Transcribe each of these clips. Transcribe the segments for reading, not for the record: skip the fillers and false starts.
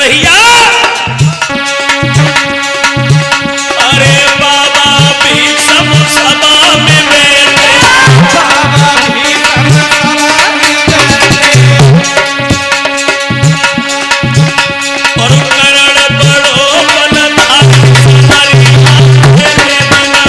कन्हैया अरे बाबा भीषम सभा में बैठे, बाबा भीषम सभा में बैठे और करण बड़ो बलधारी हरि तेरे बिना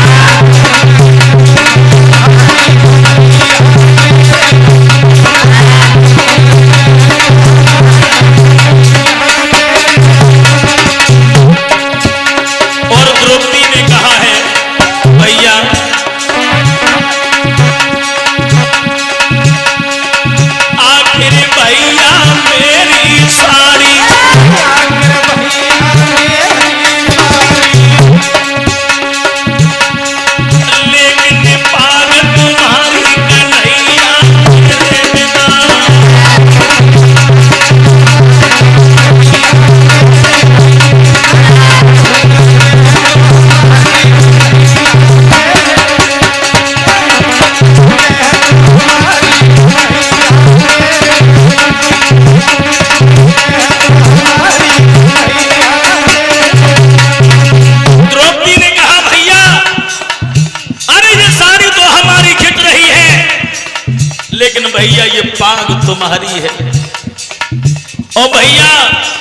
भैया ये पाग तुम्हारी है। ओ भैया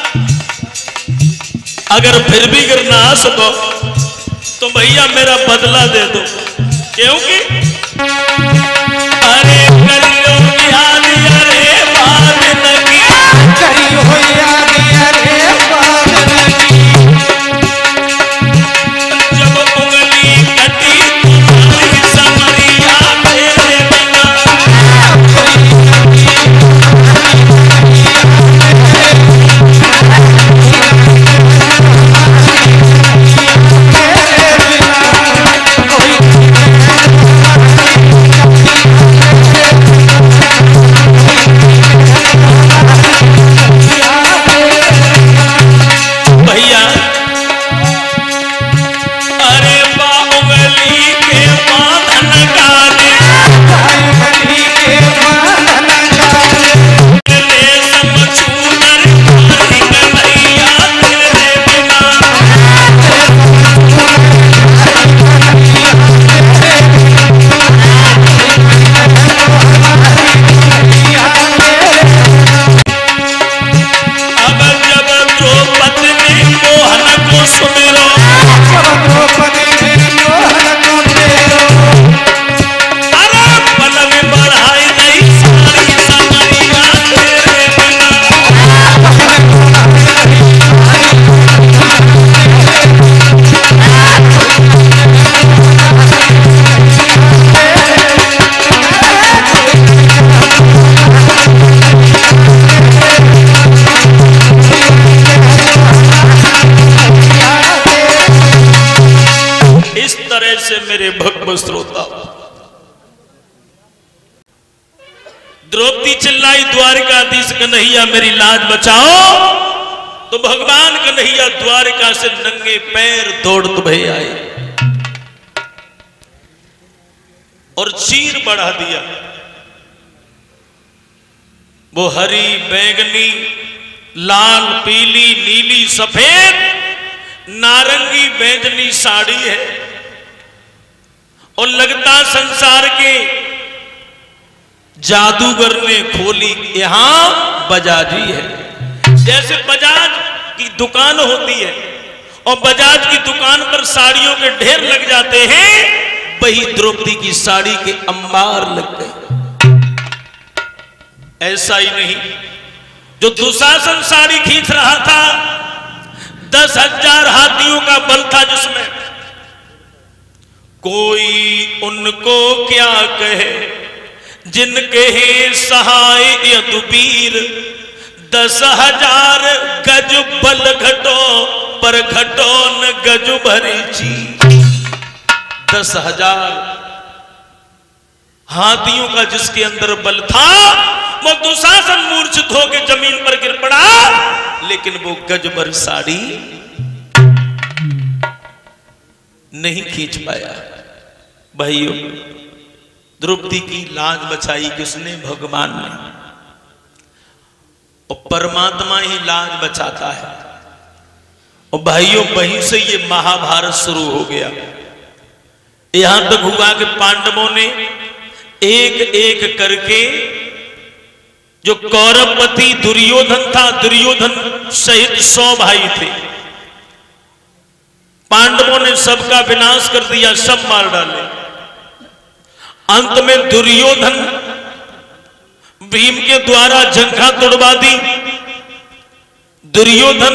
अगर फिर भी गिर ना सको तो भैया मेरा बदला दे दो, क्योंकि अरे करियो याद अरे बात लगी, करियो याद अरे बात लगी, जब उंगली कटी तुम्हारी समरिया तेरे बिना मेरे भक्त श्रोता द्रौपदी चिल्लाई द्वारिकाधीश कन्हैया मेरी लाज बचाओ, तो भगवान कन्हैया द्वारिका से नंगे पैर दौड़ते भय आए और चीर बढ़ा दिया। वो हरी बैंगनी लाल पीली नीली सफेद नारंगी बैंगनी साड़ी है और लगता संसार के जादूगर ने खोली यहां बजाजी है। जैसे बजाज की दुकान होती है और बजाज की दुकान पर साड़ियों के ढेर लग जाते हैं, वही द्रौपदी की साड़ी के अंबार लग गए। ऐसा ही नहीं, जो दुशासन साड़ी खींच रहा था 10,000 हाथियों का बल था जिसमें, कोई उनको क्या कहे जिनके सहाय यदुवीर 10,000 गज बल घटो पर घटो न गज भरी ची। 10,000 हाथियों का जिसके अंदर बल था वो दुशासन मूर्छित होकर जमीन पर गिर पड़ा, लेकिन वो गज भर साड़ी नहीं खींच पाया। भाइयों द्रौपदी की लाज बचाई किसने? भगवान ने। और परमात्मा ही लाज बचाता है। और भाइयों, वहीं से ये महाभारत शुरू हो गया। यहां तक हुआ कि पांडवों ने एक एक करके, जो कौरवपति दुर्योधन था, दुर्योधन सहित 100 भाई थे, पांडवों ने सबका विनाश कर दिया, सब मार डाले। अंत में दुर्योधन भीम के द्वारा जंघा तोड़वा दी। दुर्योधन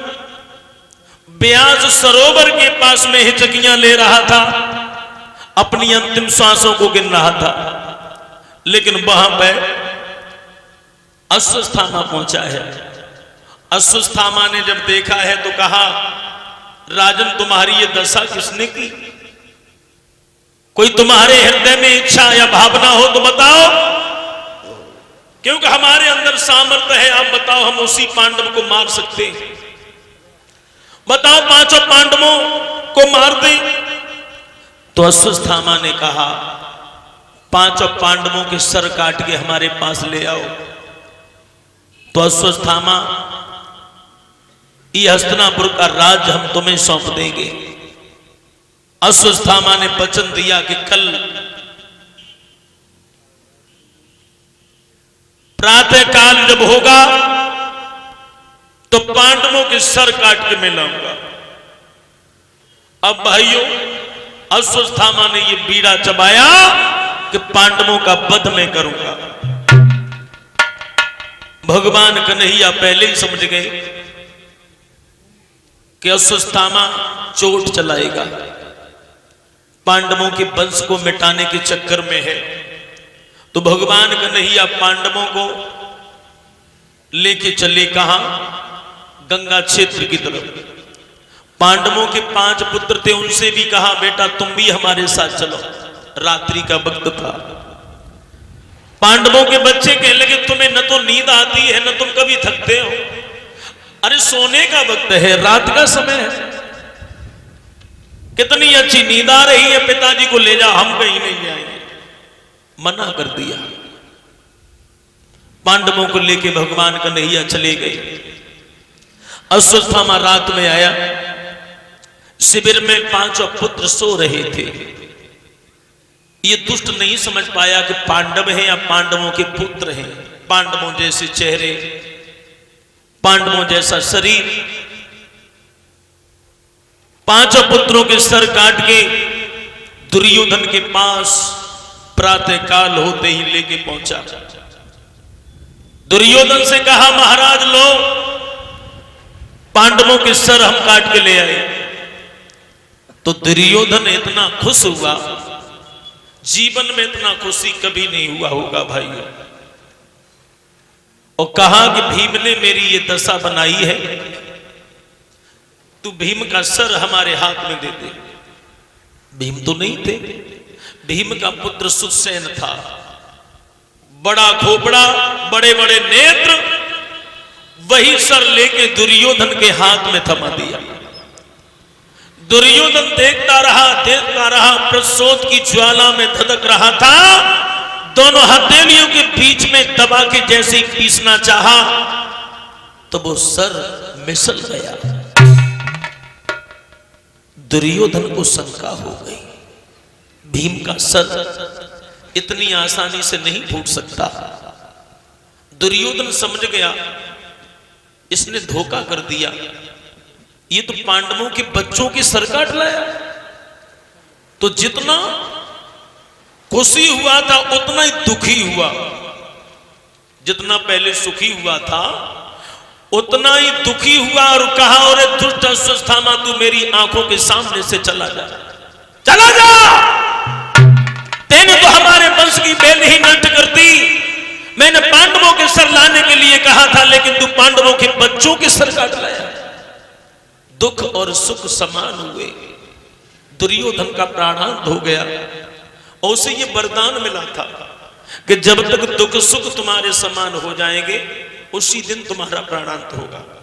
ब्यास सरोवर के पास में हिचकियां ले रहा था, अपनी अंतिम सांसों को गिन रहा था, लेकिन वहां पर अश्वत्थामा पहुंचा है। अश्वत्थामा ने जब देखा है तो कहा, राजन तुम्हारी ये दशा किसने की? कोई तुम्हारे हृदय में इच्छा या भावना हो तो बताओ, क्योंकि हमारे अंदर सामर्थ्य है। आप बताओ, हम उसी पांडव को मार सकते हैं। बताओ, 5 पांडवों को मार दें। तो अश्वत्थामा ने कहा, 5 पांडवों के सर काट के हमारे पास ले आओ। तो अश्वत्थामा, ये हस्तिनापुर का राज्य हम तुम्हें सौंप देंगे। अश्वत्थामा ने वचन दिया कि कल प्रातः काल जब होगा तो पांडवों के सर काट के मैं लाऊंगा। अब भाइयों, अश्वत्थामा ने ये बीड़ा चबाया कि पांडवों का वध मैं करूंगा। भगवान कन्हैया पहले ही समझ गए कि अश्वत्थामा चोट चलाएगा, पांडवों के वंश को मिटाने के चक्कर में है। तो भगवान कन्हैया पांडवों को लेके चले, कहां? गंगा क्षेत्र की तरफ। पांडवों के 5 पुत्र थे, उनसे भी कहा, बेटा तुम भी हमारे साथ चलो। रात्रि का वक्त था। पांडवों के बच्चे कहने लगे, तुम्हें न तो नींद आती है, न तुम कभी थकते हो। अरे सोने का वक्त है, रात का समय है, कितनी अच्छी नींद आ रही है, पिताजी को ले जाओ, हम कहीं नहीं जाएंगे। मना कर दिया। पांडवों को लेके भगवान कन्हैया चले गए। अश्वत्थामा रात में आया, शिविर में 5 पुत्र सो रहे थे। ये दुष्ट नहीं समझ पाया कि पांडव हैं या पांडवों के पुत्र हैं। पांडवों जैसे चेहरे, पांडवों जैसा शरीर, 5 पुत्रों के सर काट के दुर्योधन के पास प्रातः काल होते ही लेके पहुंचा। दुर्योधन से कहा, महाराज लो, पांडवों के सर हम काट के ले आए। तो दुर्योधन इतना खुश हुआ, जीवन में इतना खुशी कभी नहीं हुआ होगा भाइयों। और कहा कि भीम ने मेरी ये दशा बनाई है, तू भीम का सर हमारे हाथ में दे दे। भीम तो नहीं थे, भीम का पुत्र सुसेन था, बड़ा खोपड़ा, बड़े बड़े नेत्र। वही सर लेके दुर्योधन के हाथ में थमा दिया। दुर्योधन देखता रहा, प्रसोद की ज्वाला में धधक रहा था। दोनों हथेलियों के बीच में दबा के जैसे ही पीसना चाहा तो वो सर मिसल गया। दुर्योधन को शंका हो गई, भीम का सर इतनी आसानी से नहीं फूट सकता। दुर्योधन समझ गया इसने धोखा कर दिया, ये तो पांडवों के बच्चों की सर काट लाया। तो जितना खुशी हुआ था उतना ही दुखी हुआ, जितना पहले सुखी हुआ था उतना ही दुखी हुआ। और कहा, अरे दुष्ट अश्वत्थामा, तू मेरी आंखों के सामने से चला जा, चला जा। तेने तो हमारे वंश की बेल ही नष्ट कर दी। मैंने पांडवों के सर लाने के लिए कहा था, लेकिन तू पांडवों के बच्चों के सर काट लाया। दुख और सुख समान हुए, दुर्योधन का प्राणांत हो गया। और उसे ये वरदान मिला था कि जब तक दुख सुख तुम्हारे समान हो जाएंगे, उसी दिन तुम्हारा प्राणांत होगा।